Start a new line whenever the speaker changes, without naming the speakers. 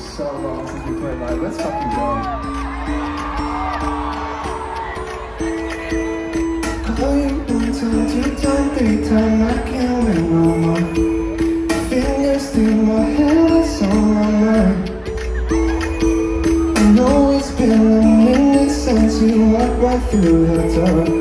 so long since we played live. Let's fucking go. Call you 1 time, 2 time, 3 time, I can't wait no more. Fingers through my head, it's on my mind. I know it's been a minute since you walked right through the door.